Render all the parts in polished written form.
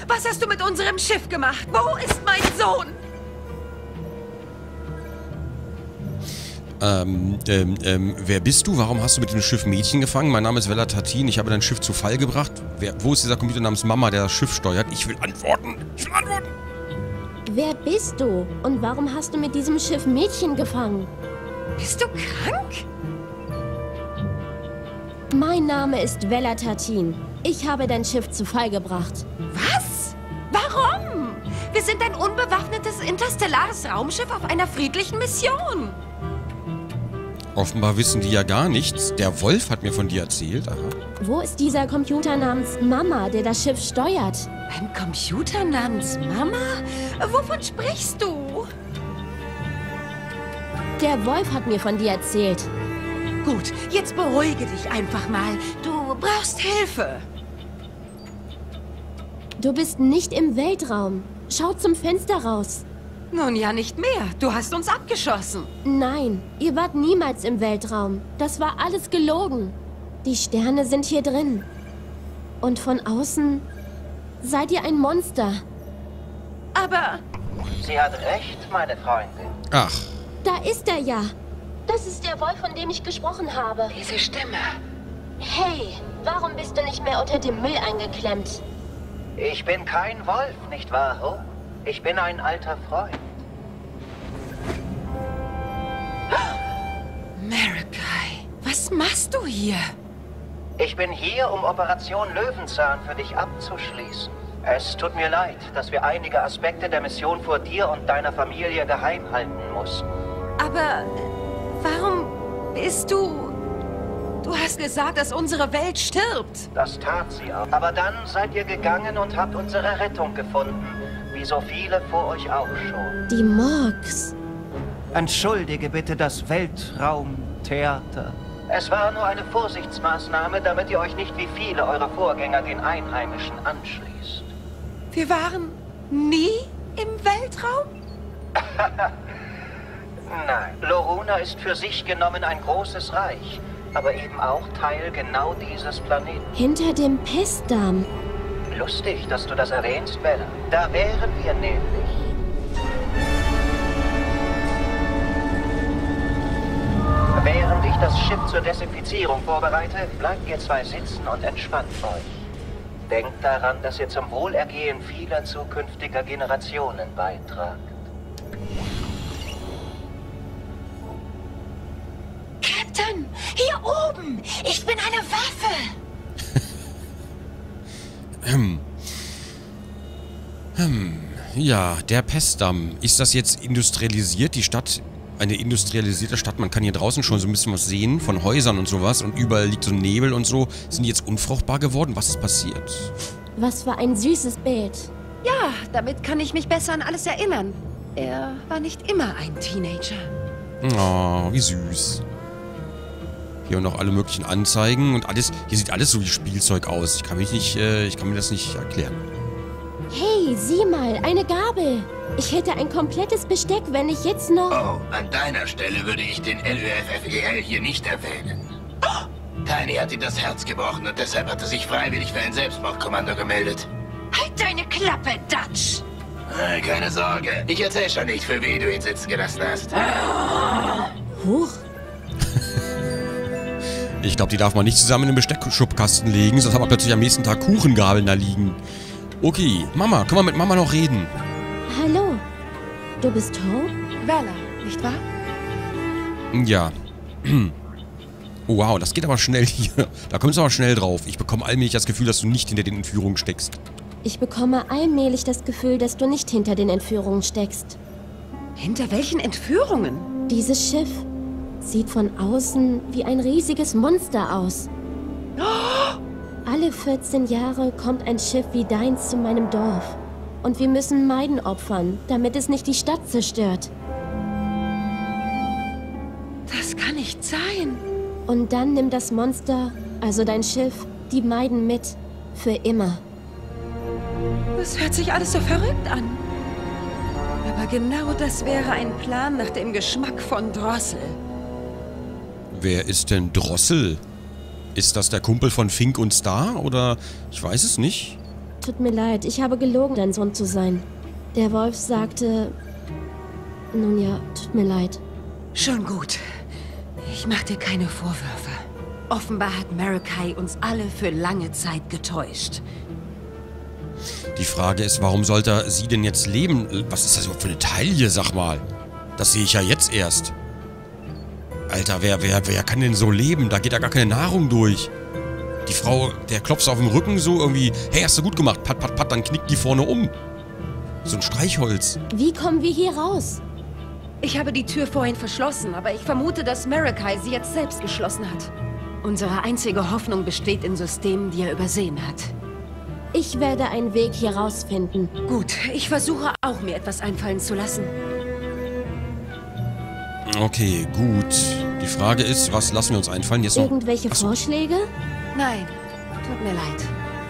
Was hast du mit unserem Schiff gemacht? Wo ist mein Sohn? Wer bist du? Warum hast du mit dem Schiff Mädchen gefangen? Mein Name ist Vella Tatin. Ich habe dein Schiff zu Fall gebracht. Wo ist dieser Computer namens Mama, der das Schiff steuert? Ich will antworten. Ich will antworten. Wer bist du? Und warum hast du mit diesem Schiff Mädchen gefangen? Bist du krank? Mein Name ist Vella Tatin. Ich habe dein Schiff zu Fall gebracht. Was? Warum? Wir sind ein unbewaffnetes interstellares Raumschiff auf einer friedlichen Mission. Offenbar wissen die ja gar nichts. Der Wolf hat mir von dir erzählt. Aha. Wo ist dieser Computer namens Mama, der das Schiff steuert? Ein Computer namens Mama? Wovon sprichst du? Der Wolf hat mir von dir erzählt. Gut, jetzt beruhige dich einfach mal. Du brauchst Hilfe. Du bist nicht im Weltraum. Schau zum Fenster raus. Nun ja, nicht mehr. Du hast uns abgeschossen. Nein, ihr wart niemals im Weltraum. Das war alles gelogen. Die Sterne sind hier drin. Und von außen seid ihr ein Monster. Aber... Sie hat recht, meine Freundin. Ach. Da ist er ja. Das ist der Wolf, von dem ich gesprochen habe. diese Stimme... Hey, warum bist du nicht mehr unter dem Müll eingeklemmt? Ich bin kein Wolf, nicht wahr, Ho? Ich bin ein alter Freund. Marakai, was machst du hier? Ich bin hier, um Operation Löwenzahn für dich abzuschließen. Es tut mir leid, dass wir einige Aspekte der Mission vor dir und deiner Familie geheim halten mussten. Aber warum bist du... Du hast gesagt, dass unsere Welt stirbt. Das tat sie auch. Aber dann seid ihr gegangen und habt unsere Rettung gefunden. Wie so viele vor euch auch schon. Die Morgs. Entschuldige bitte das Weltraumtheater. Es war nur eine Vorsichtsmaßnahme, damit ihr euch nicht wie viele eurer Vorgänger den Einheimischen anschließt. Wir waren nie im Weltraum? Nein, Loruna ist für sich genommen ein großes Reich, aber eben auch Teil genau dieses Planeten. Hinter dem Pestdarm. Lustig, dass du das erwähnst, Bella. Da wären wir nämlich. Während ich das Schiff zur Desinfizierung vorbereite, bleibt ihr zwei sitzen und entspannt euch. Denkt daran, dass ihr zum Wohlergehen vieler zukünftiger Generationen beitragt. Captain, hier oben! Ich bin eine Waffe! Ja, der Pestdamm. Ist das jetzt industrialisiert? Die Stadt, eine industrialisierte Stadt. Man kann hier draußen schon so ein bisschen was sehen von Häusern und sowas. Und überall liegt so Nebel und so. Sind die jetzt unfruchtbar geworden? Was ist passiert? Was für ein süßes Bild. Ja, damit kann ich mich besser an alles erinnern. Er war nicht immer ein Teenager. Oh, wie süß. Hier noch alle möglichen Anzeigen und alles. Hier sieht alles so wie Spielzeug aus. Ich kann mir das nicht erklären. Hey, sieh mal, eine Gabel. Ich hätte ein komplettes Besteck, wenn ich jetzt noch... Oh, an deiner Stelle würde ich den LÖFFEL hier nicht erwähnen. Tiny hat ihm das Herz gebrochen und deshalb hat er sich freiwillig für ein Selbstmordkommando gemeldet. Halt deine Klappe, Dutch! Keine Sorge, ich erzähl schon nicht, für wen du ihn sitzen gelassen hast. Huch. Ich glaube, die darf man nicht zusammen in den Besteckschubkasten legen, sonst haben wir plötzlich am nächsten Tag Kuchengabeln da liegen. Okay, Mama, können wir mit Mama noch reden? Hallo. Du bist Ho? Bella, nicht wahr? Ja. Oh, wow, das geht aber schnell hier. Da kommst du aber schnell drauf. Ich bekomme allmählich das Gefühl, dass du nicht hinter den Entführungen steckst. Ich bekomme allmählich das Gefühl, dass du nicht hinter den Entführungen steckst. Hinter welchen Entführungen? Dieses Schiff sieht von außen wie ein riesiges Monster aus. Alle 14 Jahre kommt ein Schiff wie deins zu meinem Dorf. Und wir müssen Maiden opfern, damit es nicht die Stadt zerstört. Das kann nicht sein. Und dann nimmt das Monster, also dein Schiff, die Maiden mit. Für immer. Das hört sich alles so verrückt an. Aber genau das wäre ein Plan nach dem Geschmack von Drossel. Wer ist denn Drossel? Ist das der Kumpel von Fink und Star? Oder ich weiß es nicht. Tut mir leid, ich habe gelogen, dein Sohn zu sein. Der Wolf sagte... Nun ja, tut mir leid. Schon gut. Ich mach dir keine Vorwürfe. Offenbar hat Marikai uns alle für lange Zeit getäuscht. Die Frage ist, warum sollte sie denn jetzt leben? Was ist das überhaupt für eine Taille, sag mal? Das sehe ich ja jetzt erst. Alter, wer kann denn so leben? Da geht ja gar keine Nahrung durch. Die Frau, der klopft auf dem Rücken so irgendwie, hey, hast du gut gemacht, pat, pat, pat, dann knickt die vorne um. So ein Streichholz. Wie kommen wir hier raus? Ich habe die Tür vorhin verschlossen, aber ich vermute, dass Marikai sie jetzt selbst geschlossen hat. Unsere einzige Hoffnung besteht in Systemen, die er übersehen hat. Ich werde einen Weg hier rausfinden. Gut, ich versuche auch, mir etwas einfallen zu lassen. Okay, gut. Die Frage ist, was lassen wir uns einfallen? Jetzt noch... Irgendwelche Vorschläge? Nein, tut mir leid.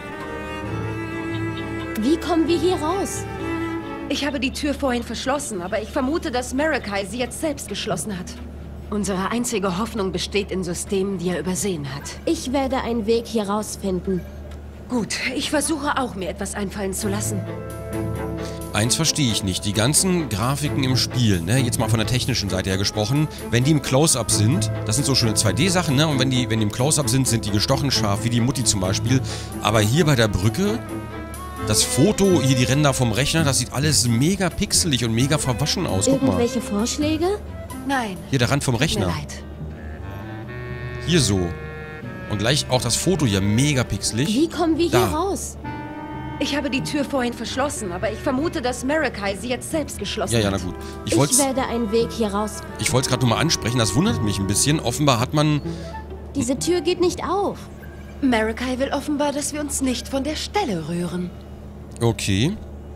Wie kommen wir hier raus? Ich habe die Tür vorhin verschlossen, aber ich vermute, dass Marikai sie jetzt selbst geschlossen hat. Unsere einzige Hoffnung besteht in Systemen, die er übersehen hat. Ich werde einen Weg hier rausfinden. Gut, ich versuche auch, mir etwas einfallen zu lassen. Eins verstehe ich nicht. Die ganzen Grafiken im Spiel, ne, jetzt mal von der technischen Seite her gesprochen, wenn die im Close-Up sind, das sind so schöne 2D-Sachen, ne, und wenn die im Close-Up sind die gestochen scharf, wie die Mutti zum Beispiel. Aber hier bei der Brücke, das Foto, hier die Ränder vom Rechner, das sieht alles mega pixelig und mega verwaschen aus. Guck mal. Irgendwelche Vorschläge? Nein. Hier der Rand vom Rechner. Tut mir leid. Hier so. Und gleich auch das Foto hier mega pixelig. Wie kommen wir hier Da. raus? Ich habe die Tür vorhin verschlossen, aber ich vermute, dass Marikai sie jetzt selbst geschlossen Ja, hat. ja, na gut. Ich werde einen Weg hier raus. Ich wollte es gerade nur mal ansprechen, das wundert mich ein bisschen. Offenbar hat man... Diese Tür geht nicht auf. Marikai will offenbar, dass wir uns nicht von der Stelle rühren. Okay.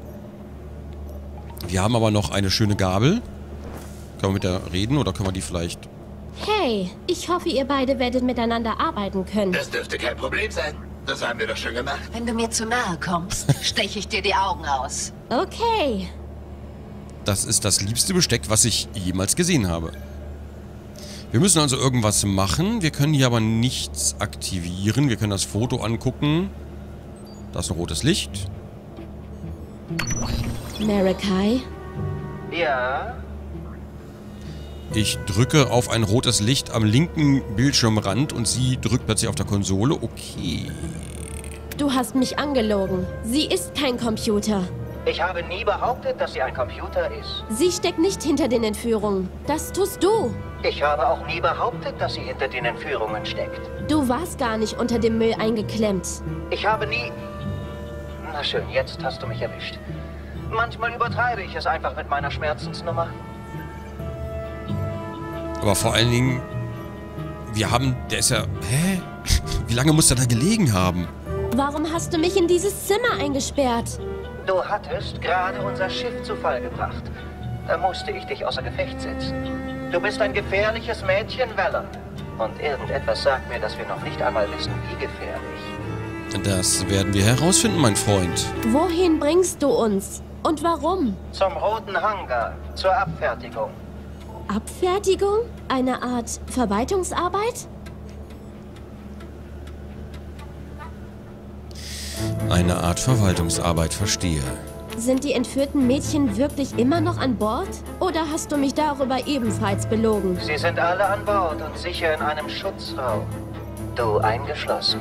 Wir haben aber noch eine schöne Gabel. Können wir mit der reden oder können wir die vielleicht... Hey, ich hoffe, ihr beide werdet miteinander arbeiten können. Das dürfte kein Problem sein. Das haben wir doch schon gemacht. Wenn du mir zu nahe kommst, steche ich dir die Augen aus. Okay. Das ist das liebste Besteck, was ich jemals gesehen habe. Wir müssen also irgendwas machen. Wir können hier aber nichts aktivieren. Wir können das Foto angucken. Da ist ein rotes Licht. Marikai? Ja? Ich drücke auf ein rotes Licht am linken Bildschirmrand und sie drückt plötzlich auf der Konsole. Okay. Du hast mich angelogen. Sie ist kein Computer. Ich habe nie behauptet, dass sie ein Computer ist. Sie steckt nicht hinter den Entführungen. Das tust du. Ich habe auch nie behauptet, dass sie hinter den Entführungen steckt. Du warst gar nicht unter dem Müll eingeklemmt. Ich habe nie... Na schön, jetzt hast du mich erwischt. Manchmal übertreibe ich es einfach mit meiner Schmerzensnummer. Aber vor allen Dingen, wir haben... Der ist ja... Hä? Wie lange muss der da gelegen haben? Warum hast du mich in dieses Zimmer eingesperrt? Du hattest gerade unser Schiff zu Fall gebracht. Da musste ich dich außer Gefecht setzen. Du bist ein gefährliches Mädchen, Valor. Und irgendetwas sagt mir, dass wir noch nicht einmal wissen, wie gefährlich. Das werden wir herausfinden, mein Freund. Wohin bringst du uns? Und warum? Zum roten Hangar, zur Abfertigung. Abfertigung? Eine Art Verwaltungsarbeit? Eine Art Verwaltungsarbeit, verstehe. Sind die entführten Mädchen wirklich immer noch an Bord? Oder hast du mich darüber ebenfalls belogen? Sie sind alle an Bord und sicher in einem Schutzraum. Du eingeschlossen.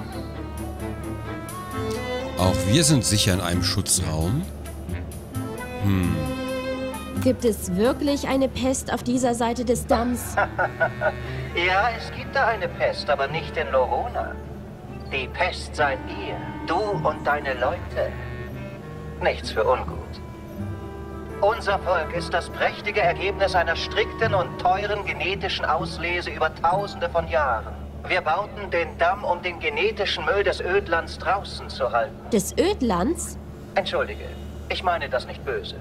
Auch wir sind sicher in einem Schutzraum. Gibt es wirklich eine Pest auf dieser Seite des Damms? Ja, es gibt da eine Pest, aber nicht in Lorona. Die Pest seid ihr, du und deine Leute. Nichts für ungut. Unser Volk ist das prächtige Ergebnis einer strikten und teuren genetischen Auslese über Tausende von Jahren. Wir bauten den Damm, um den genetischen Müll des Ödlands draußen zu halten. Des Ödlands? Entschuldige, ich meine das nicht böse.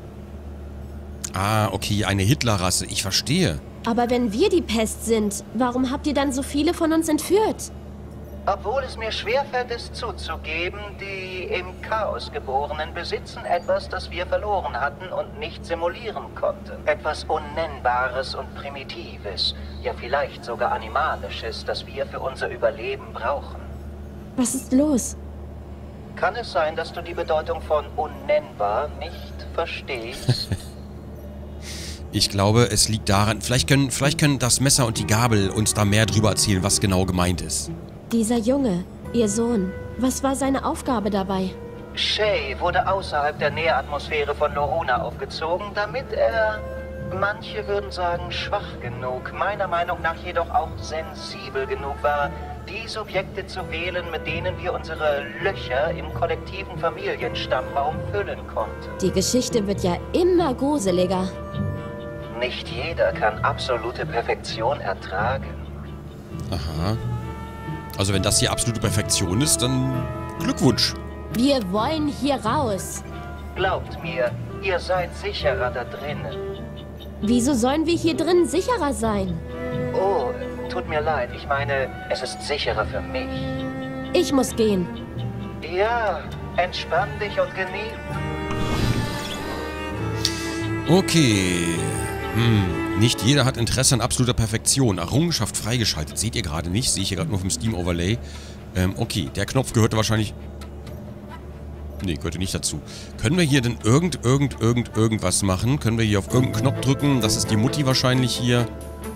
Ah, okay, eine Hitlerrasse, ich verstehe. Aber wenn wir die Pest sind, warum habt ihr dann so viele von uns entführt? Obwohl es mir schwerfällt, es zuzugeben, die im Chaos Geborenen besitzen etwas, das wir verloren hatten und nicht simulieren konnten. Etwas Unnennbares und Primitives, ja vielleicht sogar Animalisches, das wir für unser Überleben brauchen. Was ist los? Kann es sein, dass du die Bedeutung von unnennbar nicht verstehst? Ich glaube, es liegt daran, vielleicht können das Messer und die Gabel uns da mehr drüber erzählen, was genau gemeint ist. Dieser Junge, ihr Sohn, was war seine Aufgabe dabei? Shay wurde außerhalb der Nähratmosphäre von Loruna aufgezogen, damit er, manche würden sagen, schwach genug, meiner Meinung nach jedoch auch sensibel genug war, die Subjekte zu wählen, mit denen wir unsere Löcher im kollektiven Familienstammbaum füllen konnten. Die Geschichte wird ja immer gruseliger. Nicht jeder kann absolute Perfektion ertragen. Aha. Also wenn das hier absolute Perfektion ist, dann Glückwunsch. Wir wollen hier raus. Glaubt mir, ihr seid sicherer da drinnen. Wieso sollen wir hier drin sicherer sein? Oh, tut mir leid. Ich meine, es ist sicherer für mich. Ich muss gehen. Ja, entspann dich und genieß. Okay. Nicht jeder hat Interesse an absoluter Perfektion. Errungenschaft freigeschaltet. Seht ihr gerade nicht. Sehe ich hier gerade nur vom Steam-Overlay. Okay, der Knopf gehörte wahrscheinlich... Nee, gehörte nicht dazu. Können wir hier denn irgendwas machen? Können wir hier auf irgendeinen Knopf drücken? Das ist die Mutti wahrscheinlich hier.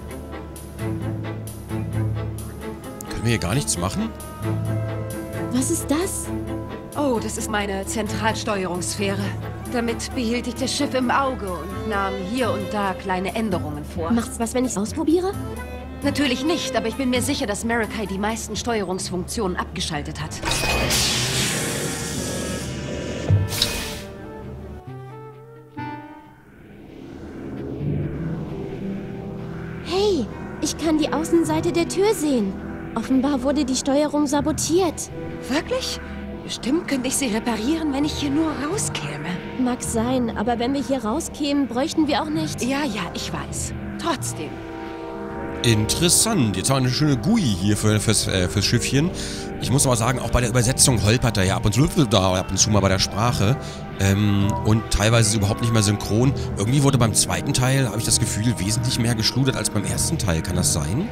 Können wir hier gar nichts machen? Was ist das? Oh, das ist meine Zentralsteuerungssphäre. Damit behielt ich das Schiff im Auge und nahm hier und da kleine Änderungen vor. Macht's was, wenn ich's ausprobiere? Natürlich nicht, aber ich bin mir sicher, dass Marikai die meisten Steuerungsfunktionen abgeschaltet hat. Hey, ich kann die Außenseite der Tür sehen. Offenbar wurde die Steuerung sabotiert. Wirklich? Bestimmt könnte ich sie reparieren, wenn ich hier nur rauskäme. Mag sein, aber wenn wir hier rauskämen, bräuchten wir auch nicht... Ja, ich weiß. Trotzdem. Interessant. Jetzt haben wir eine schöne GUI hier fürs Schiffchen. Ich muss aber sagen, auch bei der Übersetzung holpert er ja ab und zu mal bei der Sprache. Und teilweise ist es überhaupt nicht mehr synchron. Irgendwie wurde beim zweiten Teil, habe ich das Gefühl, wesentlich mehr geschludert als beim ersten Teil. Kann das sein?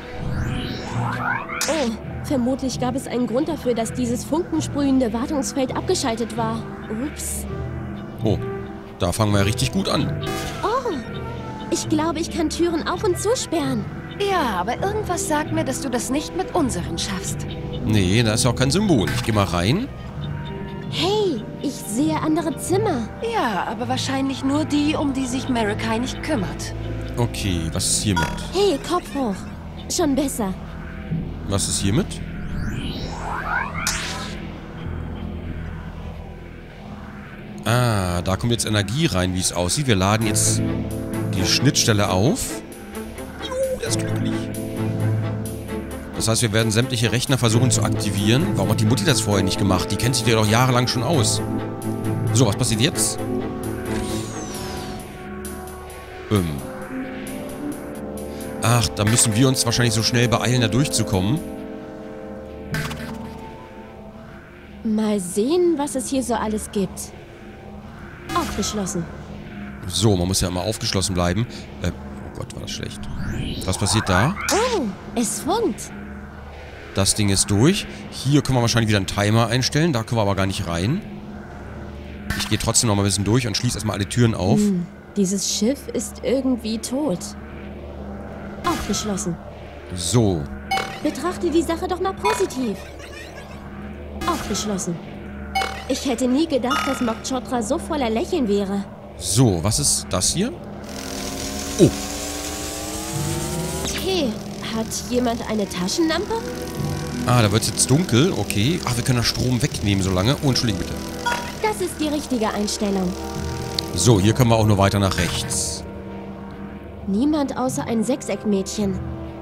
Oh, vermutlich gab es einen Grund dafür, dass dieses funkensprühende Wartungsfeld abgeschaltet war. Ups. Oh, da fangen wir ja richtig gut an. Oh, ich glaube, ich kann Türen auf- und zusperren. Ja, aber irgendwas sagt mir, dass du das nicht mit unseren schaffst. Nee, da ist ja auch kein Symbol. Ich gehe mal rein. Hey, ich sehe andere Zimmer. Ja, aber wahrscheinlich nur die, um die sich Marikai nicht kümmert. Okay, was ist hiermit? Hey, Kopf hoch. Schon besser. Was ist hiermit? Ah, da kommt jetzt Energie rein, wie es aussieht. Wir laden jetzt die Schnittstelle auf. Der ist glücklich. Das heißt, wir werden sämtliche Rechner versuchen zu aktivieren. Warum hat die Mutti das vorher nicht gemacht? Die kennt sich ja doch jahrelang schon aus. So, was passiert jetzt? Ach, da müssen wir uns wahrscheinlich so schnell beeilen, da durchzukommen. Mal sehen, was es hier so alles gibt. Aufgeschlossen. So, man muss ja immer aufgeschlossen bleiben. Oh Gott, war das schlecht. Was passiert da? Oh, es funkt. Das Ding ist durch. Hier können wir wahrscheinlich wieder einen Timer einstellen. Da können wir aber gar nicht rein. Ich gehe trotzdem noch mal ein bisschen durch und schließe erstmal alle Türen auf. Dieses Schiff ist irgendwie tot. Aufgeschlossen. So. Betrachte die Sache doch mal positiv. Aufgeschlossen. Ich hätte nie gedacht, dass Mokchotra so voller Lächeln wäre. So, was ist das hier? Oh. Hey, hat jemand eine Taschenlampe? Ah, da wird es jetzt dunkel. Okay. Ach, wir können das Strom wegnehmen so lange. Oh, entschuldigung bitte. Das ist die richtige Einstellung. So, hier können wir auch nur weiter nach rechts. Niemand außer ein Sechseckmädchen.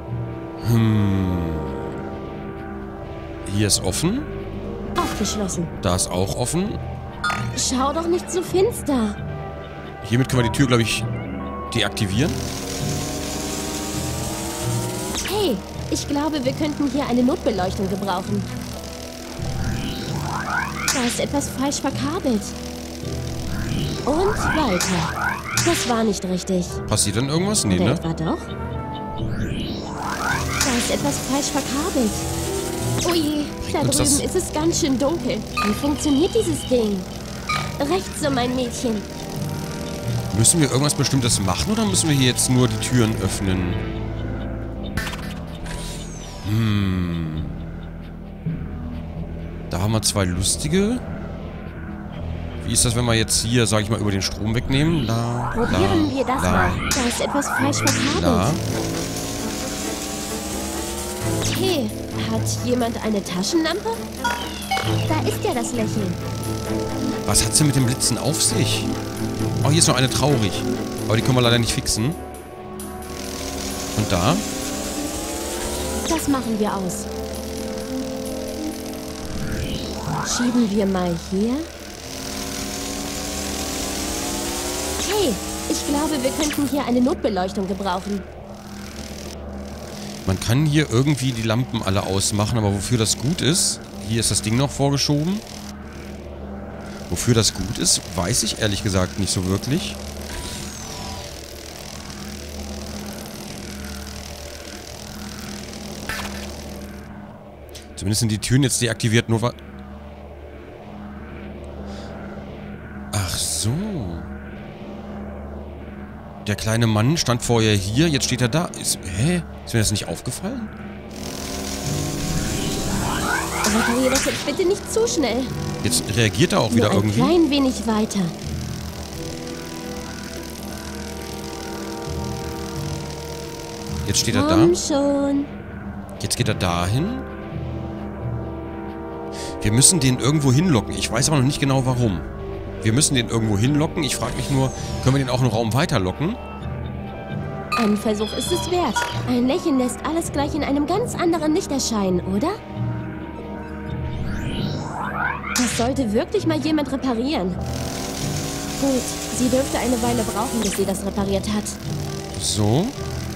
Hier ist offen. Aufgeschlossen. Da ist auch offen. Schau doch nicht so finster. Hiermit können wir die Tür, glaube ich, deaktivieren. Hey, ich glaube, wir könnten hier eine Notbeleuchtung gebrauchen. Da ist etwas falsch verkabelt. Und weiter. Das war nicht richtig. Passiert denn irgendwas? Nee, Oder ne? etwa doch? Da ist etwas falsch verkabelt. Oh je, da uns das- drüben ist es ganz schön dunkel. Wie funktioniert dieses Ding? Rechts so, mein Mädchen. Müssen wir irgendwas Bestimmtes machen oder müssen wir hier jetzt nur die Türen öffnen? Da haben wir zwei lustige. Wie ist das, wenn wir jetzt hier, sag ich mal, über den Strom wegnehmen? Probieren wir das mal. Da ist etwas falsch verkabelt. Hey, hat jemand eine Taschenlampe? Da ist ja das Lächeln. Was hat's denn mit den Blitzen auf sich? Oh, hier ist noch eine traurig. Aber die können wir leider nicht fixen. Und da? Das machen wir aus. Schieben wir mal hier. Hey, ich glaube, wir könnten hier eine Notbeleuchtung gebrauchen. Man kann hier irgendwie die Lampen alle ausmachen, aber wofür das gut ist, hier ist das Ding noch vorgeschoben. Wofür das gut ist, weiß ich ehrlich gesagt nicht so wirklich. Zumindest sind die Türen jetzt deaktiviert, nur weil... Ach so. Der kleine Mann stand vorher hier, jetzt steht er da. Hä? Ist mir das nicht aufgefallen? Reparier das jetzt bitte nicht zu schnell. Jetzt reagiert er auch wieder Nur ein irgendwie. klein wenig weiter. Jetzt steht er da. Komm schon. Jetzt geht er dahin. Wir müssen den irgendwo hinlocken. Ich weiß aber noch nicht genau warum. Wir müssen den irgendwo hinlocken. Ich frage mich nur, können wir den auch einen Raum weiterlocken? Ein Versuch ist es wert. Ein Lächeln lässt alles gleich in einem ganz anderen Licht erscheinen, oder? Das sollte wirklich mal jemand reparieren. Gut, sie dürfte eine Weile brauchen, bis sie das repariert hat. So.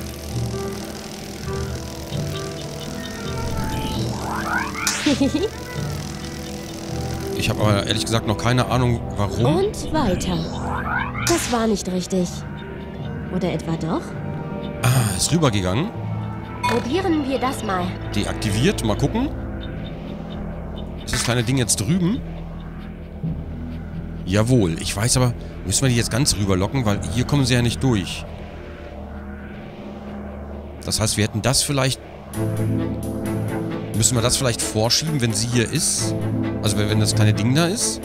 Ich habe aber ehrlich gesagt noch keine Ahnung, warum. Und weiter. Das war nicht richtig. Oder etwa doch? Ah, ist rübergegangen. Probieren wir das mal. Deaktiviert. Mal gucken. Ist das kleine Ding jetzt drüben? Jawohl. Ich weiß aber, müssen wir die jetzt ganz rüberlocken, weil hier kommen sie ja nicht durch. Das heißt, wir hätten das vielleicht... Müssen wir das vielleicht vorschieben, wenn sie hier ist? Also wenn das kleine Ding da ist?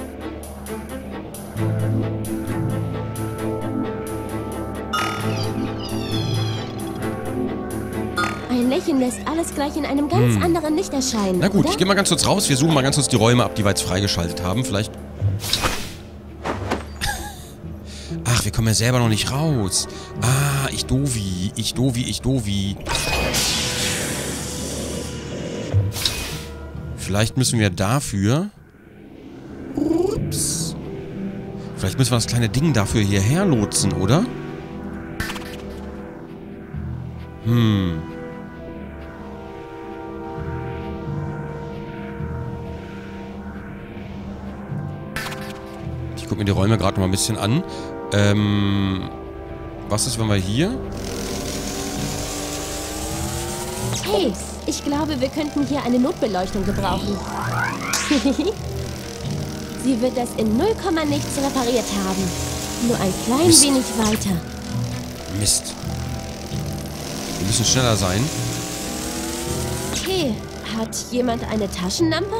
Ein Lächeln lässt alles gleich in einem ganz anderen Licht erscheinen. Na gut, oder? ich gehe mal ganz kurz raus. Wir suchen mal ganz kurz die Räume ab, die wir jetzt freigeschaltet haben. Vielleicht... Ach, wir kommen ja selber noch nicht raus. Ah, ich Dovi. Ich Dovi. Vielleicht müssen wir dafür... Ups. Vielleicht müssen wir das kleine Ding dafür hierher lotsen, oder? Ich gucke mir die Räume gerade noch mal ein bisschen an. Was ist, wenn wir hier... Hey, ich glaube, wir könnten hier eine Notbeleuchtung gebrauchen. Sie wird das in 0, nichts repariert haben. Nur ein klein Mist. wenig weiter. Mist. Wir müssen schneller sein. Hey, hat jemand eine Taschenlampe?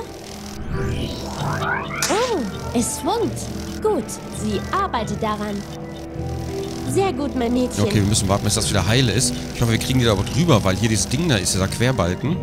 Oh, es funkt. Gut, sie arbeitet daran. Sehr gut, mein Mädchen. Okay, wir müssen warten, bis das wieder heile ist. Ich hoffe, wir kriegen die da aber drüber, weil hier dieses Ding da ist, dieser Querbalken.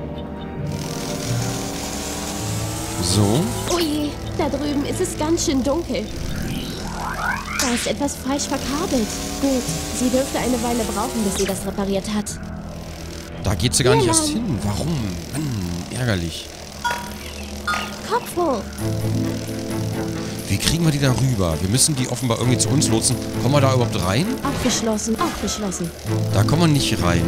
So. Oh je, da drüben ist es ganz schön dunkel. Da ist etwas falsch verkabelt. Gut, sie dürfte eine Weile brauchen, bis sie das repariert hat. Da geht sie gar nicht Hier erst lang. hin. Warum? Mann, ärgerlich. Kopf hoch. Wie kriegen wir die da rüber? Wir müssen die offenbar irgendwie zu uns lotsen. Kommen wir da überhaupt rein? Abgeschlossen, abgeschlossen. Da kommen wir nicht rein.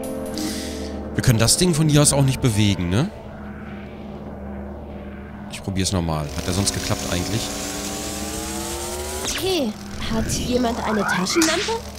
Wir können das Ding von hier aus auch nicht bewegen, ne? Ich probiere probier's nochmal. Hat er sonst geklappt eigentlich? Okay, hat jemand eine Taschenlampe?